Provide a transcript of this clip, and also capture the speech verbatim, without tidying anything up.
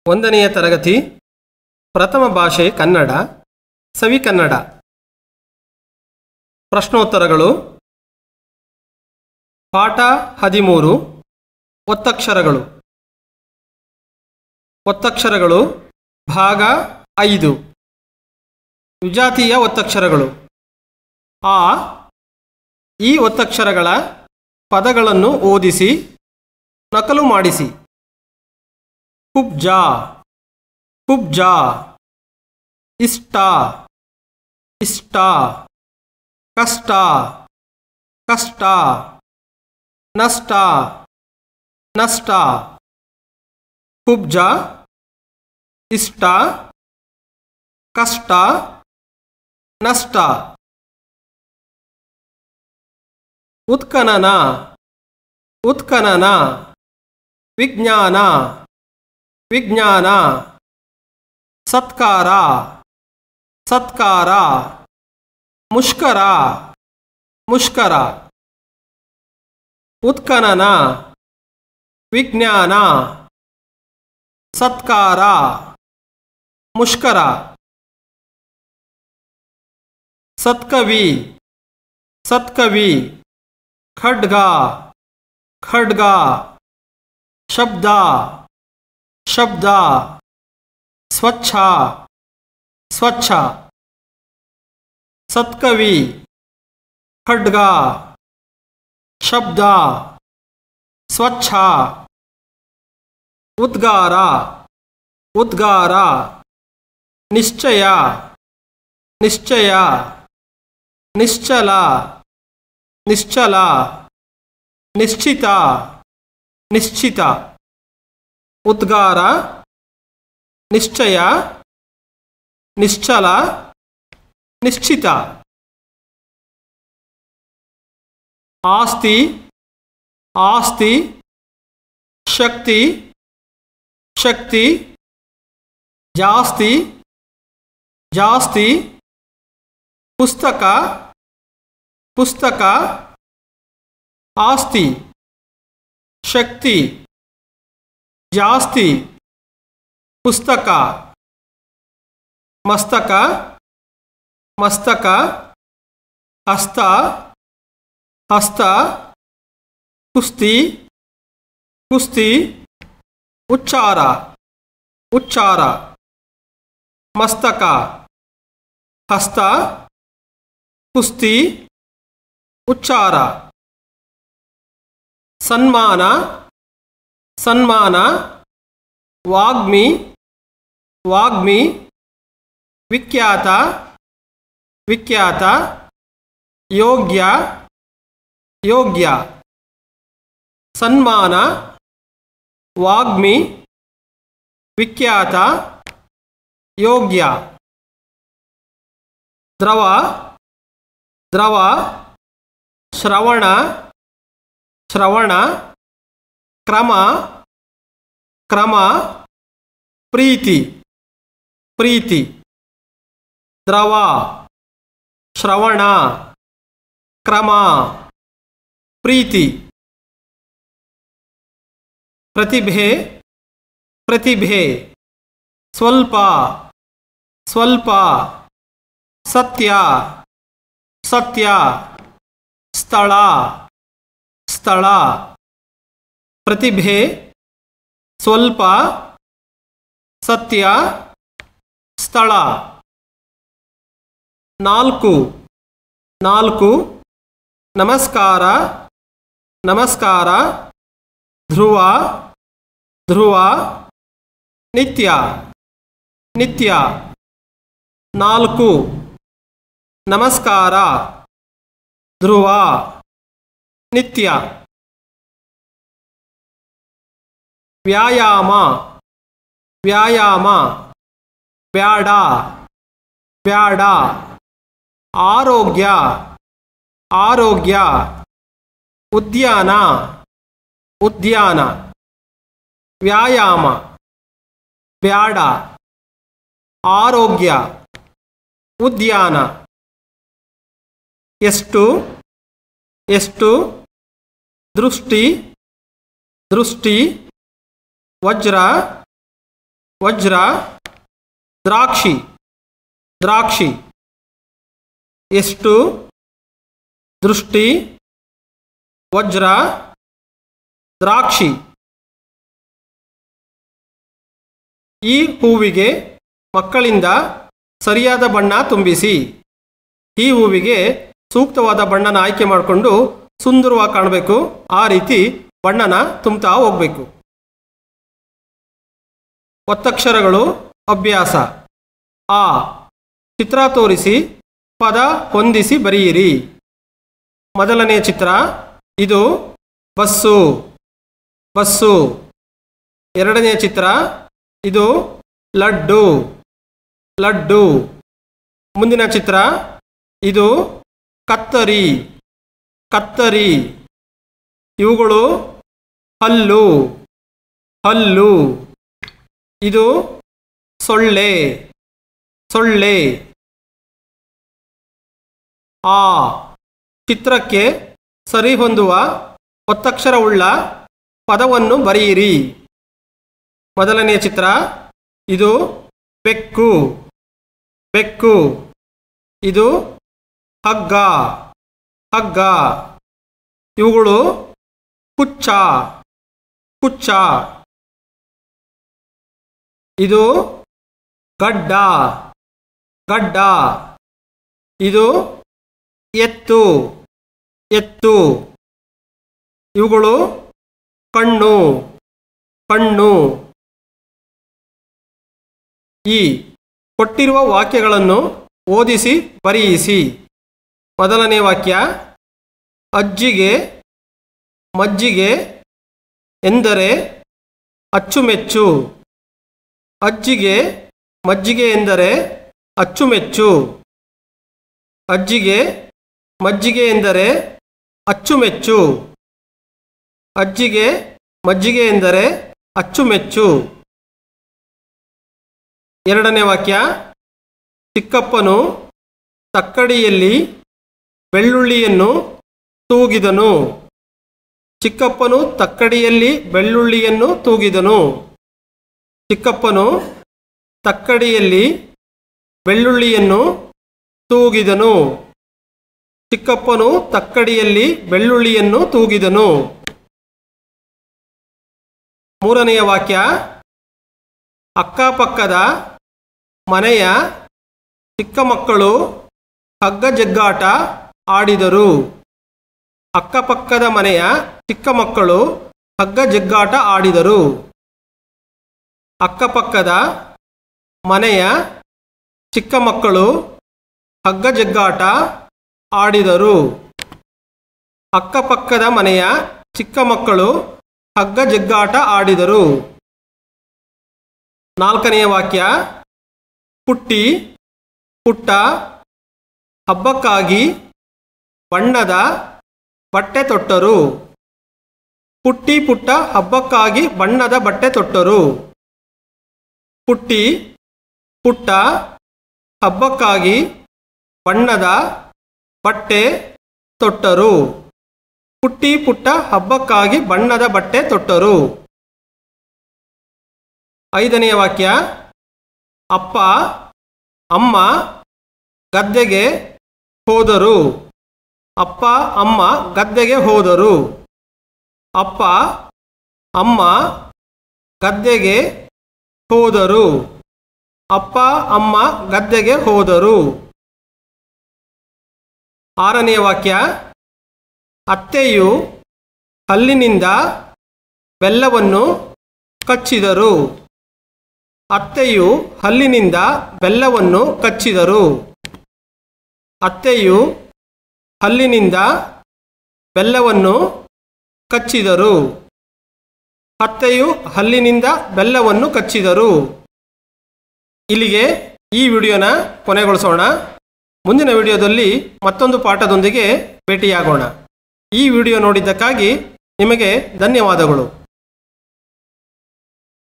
ಒಂದನೆಯ ತರಗತಿ ಪ್ರಥಮ ಭಾಷೆ ಕನ್ನಡ ಸವಿಕನ್ನಡ ಪ್ರಶ್ನೋತ್ತರಗಳು ಪಾಠ ಹದಿಮೂರು ಒತ್ತಕ್ಷರಗಳು ಒತ್ತಕ್ಷರಗಳು ಭಾಗ ಐದು ವಿಜಾತೀಯ ಒತ್ತಕ್ಷರಗಳು ಆ ಈ ಒತ್ತಕ್ಷರಗಳ ಪದಗಳನ್ನು ಓದಿಸಿ ನಕಲು ಮಾಡಿಸಿ ಕುಬ್ಜ ಕುಬ್ಜ ಇಷ್ಟ ಇಷ್ಟ ಕಷ್ಟ ಕಷ್ಟ ನಷ್ಟ ನಷ್ಟ ಕುಬ್ಜ ಇಷ್ಟ ಕಷ್ಟ ನಷ್ಟ ಉತ್ಖನನ ಉತ್ಖನನ ವಿಜ್ಞಾನ ವಿಜ್ಞಾನ ಸತ್ಕಾರ ಸತ್ಕಾರ ಮುಷ್ಕರ ಮುಷ್ಕರ ಉತ್ಖನನ ವಿಜ್ಞಾನ ಸತ್ಕಾರ ಮುಷ್ಕರ ಸತ್ಕವಿ ಸತ್ಕವಿ ಖಡ್ಗ ಖಡ್ಗ ಶಬ್ದ ಶಬ್ದ ಸ್ವಚ್ಛ ಸ್ವಚ್ಛ ಸತ್ಕವಿ ಖಡ್ಗ ಶಬ್ದ ಸ್ವಚ್ಛ ಉದ್ಗಾರ ಉದ್ಗಾರ ನಿಶ್ಚಯ ನಿಶ್ಚಯ ನಿಶ್ಚಲ ನಿಶ್ಚಲ ನಿಶ್ಚಿತ ನಿಶ್ಚಿತ ಉದ್ಗಾರ ನಿಶ್ಚಯ ನಿಶ್ಚಲ ನಿಶ್ಚಿತ ಆಸ್ತಿ ಆಸ್ತಿ ಶಕ್ತಿ ಶಕ್ತಿ ಜಾಸ್ತಿ ಜಾಸ್ತಿ ಪುಸ್ತಕ ಪುಸ್ತಕ ಆಸ್ತಿ ಶಕ್ತಿ ಜಾಸ್ತಿ ಪುಸ್ತಕ ಮಸ್ತಕ ಮಸ್ತಕ ಹಸ್ತ ಹಸ್ತ ಕುಸ್ತಿ ಕುಸ್ತಿ ಉಚ್ಚಾರ ಉಚ್ಚಾರ ಮಸ್ತಕ ಹಸ್ತ ಕುಸ್ತಿ ಉಚ್ಚಾರ ಸನ್ಮಾನ ಸನ್ಮಾನ ವಾಗ್ಮಿ ವಾಗ್ಮಿ ವಿಖ್ಯಾತ ವಿಖ್ಯಾತ ಯೋಗ್ಯ ಯೋಗ್ಯ ಸನ್ಮಾನ ವಾಗ್ಮಿ ವಿಖ್ಯಾತ ಯೋಗ್ಯ ದ್ರವ ದ್ರವ ಶ್ರವಣ ಶ್ರವಣ ಕ್ರಮ ಕ್ರಮ ಪ್ರೀತಿ ಪ್ರೀತಿ ದ್ರವ ಶ್ರವಣ ಕ್ರಮ ಪ್ರೀತಿ ಪ್ರತಿಭೆ ಪ್ರತಿಭೆ ಸ್ವಲ್ಪ ಸ್ವಲ್ಪ ಸತ್ಯ ಸತ್ಯ ಸ್ಥಳ ಸ್ಥಳ ಪ್ರತಿಭೆ ಸ್ವಲ್ಪ ಸತ್ಯ ಸ್ಥಳ ನಾಲ್ಕು ನಾಲ್ಕು ನಮಸ್ಕಾರ ನಮಸ್ಕಾರ ಧ್ರುವ ಧ್ರುವ ನಿತ್ಯ ನಿತ್ಯ ನಾಲ್ಕು ನಮಸ್ಕಾರ ಧ್ರುವ ನಿತ್ಯ ವ್ಯಾಯಾಮ ವ್ಯಾಯಾಮ ಬ್ಯಾಡ ಬ್ಯಾಡ ಆರೋಗ್ಯ ಆರೋಗ್ಯ ಉದ್ಯಾನ ಉದ್ಯಾನ ವ್ಯಾಯಾಮ ಬ್ಯಾಡ ಆರೋಗ್ಯ ಉದ್ಯಾನ ಎಷ್ಟು ಎಷ್ಟು ದೃಷ್ಟಿ ದೃಷ್ಟಿ ವಜ್ರ ವಜ್ರ ದ್ರಾಕ್ಷಿ ದ್ರಾಕ್ಷಿ ಎಷ್ಟು ದೃಷ್ಟಿ ವಜ್ರ ದ್ರಾಕ್ಷಿ. ಈ ಹೂವಿಗೆ ಮಕ್ಕಳಿಂದ ಸರಿಯಾದ ಬಣ್ಣ ತುಂಬಿಸಿ. ಈ ಹೂವಿಗೆ ಸೂಕ್ತವಾದ ಬಣ್ಣನ ಆಯ್ಕೆ ಮಾಡಿಕೊಂಡು ಸುಂದರವಾಗಿ ಕಾಣಬೇಕು. ಆ ರೀತಿ ಬಣ್ಣನ ತುಂಬ್ತಾ ಹೋಗಬೇಕು. ಒತ್ತಕ್ಷರಗಳು ಅಭ್ಯಾಸ. ಆ ಚಿತ್ರ ತೋರಿಸಿ ಪದ ಹೊಂದಿಸಿ ಬರೆಯಿರಿ. ಮೊದಲನೇ ಚಿತ್ರ ಇದು ಬಸ್ಸು ಬಸ್ಸು. ಎರಡನೇ ಚಿತ್ರ ಇದು ಲಡ್ಡು ಲಡ್ಡು. ಮುಂದಿನ ಚಿತ್ರ ಇದು ಕತ್ತರಿ ಕತ್ತರಿ. ಇವುಗಳು ಹಲ್ಲು ಹಲ್ಲು. ಇದು ಸೊಳ್ಳೆ ಸೊಳ್ಳೆ. ಆ ಚಿತ್ರಕ್ಕೆ ಸರಿಹೊಂದುವ ಒತ್ತಕ್ಷರವುಳ್ಳ ಪದವನ್ನು ಬರೆಯಿರಿ. ಮೊದಲನೇ ಚಿತ್ರ ಇದು ಬೆಕ್ಕು ಬೆಕ್ಕು. ಇದು ಹಗ್ಗ ಹಗ್ಗ. ಇವುಗಳು ಕುಚ್ಚ ಕುಚ್ಚ. ಇದು ಗಡ್ಡ ಗಡ್ಡ. ಇದು ಎತ್ತು ಎತ್ತು. ಇವುಗಳು ಕಣ್ಣು ಕಣ್ಣು. ಈ ಕೊಟ್ಟಿರುವ ವಾಕ್ಯಗಳನ್ನು ಓದಿಸಿ ಬರೆಯಿಸಿ. ಮೊದಲನೇ ವಾಕ್ಯ ಅಜ್ಜಿಗೆ ಮಜ್ಜಿಗೆ ಎಂದರೆ ಅಚ್ಚುಮೆಚ್ಚು. ಅಜ್ಜಿಗೆ ಮಜ್ಜಿಗೆ ಎಂದರೆ ಅಚ್ಚುಮೆಚ್ಚು. ಅಜ್ಜಿಗೆ ಮಜ್ಜಿಗೆ ಎಂದರೆ ಅಚ್ಚುಮೆಚ್ಚು. ಅಜ್ಜಿಗೆ ಮಜ್ಜಿಗೆ ಎಂದರೆ ಅಚ್ಚುಮೆಚ್ಚು. ಎರಡನೇ ವಾಕ್ಯ ಚಿಕ್ಕಪ್ಪನು ತಕ್ಕಡಿಯಲ್ಲಿ ಬೆಳ್ಳುಳ್ಳಿಯನ್ನು ತೂಗಿದನು. ಚಿಕ್ಕಪ್ಪನು ತಕ್ಕಡಿಯಲ್ಲಿ ಬೆಳ್ಳುಳ್ಳಿಯನ್ನು ತೂಗಿದನು. ಚಿಕ್ಕಪ್ಪನು ತಕ್ಕಡಿಯಲ್ಲಿ ಬೆಳ್ಳುಳ್ಳಿಯನ್ನು ತೂಗಿದನು. ಚಿಕ್ಕಪ್ಪನು ತಕ್ಕಡಿಯಲ್ಲಿ ಬೆಳ್ಳುಳ್ಳಿಯನ್ನು ತೂಗಿದನು. ಮೂರನೆಯ ವಾಕ್ಯ ಅಕ್ಕಪಕ್ಕದ ಮನೆಯ ಚಿಕ್ಕ ಮಕ್ಕಳು ಹಗ್ಗ ಜಗ್ಗಾಟ ಆಡಿದರು. ಅಕ್ಕಪಕ್ಕದ ಮನೆಯ ಚಿಕ್ಕ ಮಕ್ಕಳು ಹಗ್ಗ ಜಗ್ಗಾಟ ಆಡಿದರು. ಅಕ್ಕಪಕ್ಕದ ಮನೆಯ ಚಿಕ್ಕ ಮಕ್ಕಳು ಹಗ್ಗ ಜಗ್ಗಾಟ ಆಡಿದರು. ಅಕ್ಕಪಕ್ಕದ ಮನೆಯ ಚಿಕ್ಕ ಮಕ್ಕಳು ಹಗ್ಗ ಜಗ್ಗಾಟ ಆಡಿದರು. ನಾಲ್ಕನೆಯ ವಾಕ್ಯ ಪುಟ್ಟಿ ಪುಟ್ಟ ಹಬ್ಬಕ್ಕಾಗಿ ಬಣ್ಣದ ಬಟ್ಟೆ ತೊಟ್ಟರು. ಪುಟ್ಟಿ ಪುಟ್ಟ ಹಬ್ಬಕ್ಕಾಗಿ ಬಣ್ಣದ ಬಟ್ಟೆ ತೊಟ್ಟರು. ಪುಟ್ಟಿ ಪುಟ್ಟ ಹಬ್ಬಕ್ಕಾಗಿ ಬಣ್ಣದ ಬಟ್ಟೆ ತೊಟ್ಟರು. ಪುಟ್ಟಿ ಪುಟ್ಟ ಹಬ್ಬಕ್ಕಾಗಿ ಬಣ್ಣದ ಬಟ್ಟೆ ತೊಟ್ಟರು. ಐದನೆಯ ವಾಕ್ಯ ಅಪ್ಪ ಅಮ್ಮ ಗದ್ದೆಗೆ ಹೋದರು. ಅಪ್ಪ ಅಮ್ಮ ಗದ್ದೆಗೆ ಹೋದರು. ಅಪ್ಪ ಅಮ್ಮ ಗದ್ದೆಗೆ ಹೋದರು. ಅಪ್ಪ ಅಮ್ಮ ಗದ್ದೆಗೆ ಹೋದರು. ಆರನೆಯ ವಾಕ್ಯ ಅತ್ತೆಯು ಹಲ್ಲಿನಿಂದ ಬೆಲ್ಲವನ್ನು ಕಚ್ಚಿದರು. ಅತ್ತೆಯು ಹಲ್ಲಿನಿಂದ ಬೆಲ್ಲವನ್ನು ಕಚ್ಚಿದರು. ಅತ್ತೆಯು ಹಲ್ಲಿನಿಂದ ಬೆಲ್ಲವನ್ನು ಕಚ್ಚಿದರು. ಅತ್ತೆಯು ಹಲ್ಲಿನಿಂದ ಬೆಲ್ಲವನ್ನು ಕಚ್ಚಿದರು. ಇಲ್ಲಿಗೆ ಈ ವಿಡಿಯೋನ ಕೊನೆಗೊಳಿಸೋಣ. ಮುಂದಿನ ವಿಡಿಯೋದಲ್ಲಿ ಮತ್ತೊಂದು ಪಾಠದೊಂದಿಗೆ ಭೇಟಿಯಾಗೋಣ. ಈ ವಿಡಿಯೋ ನೋಡಿದ್ದಕ್ಕಾಗಿ ನಿಮಗೆ ಧನ್ಯವಾದಗಳು.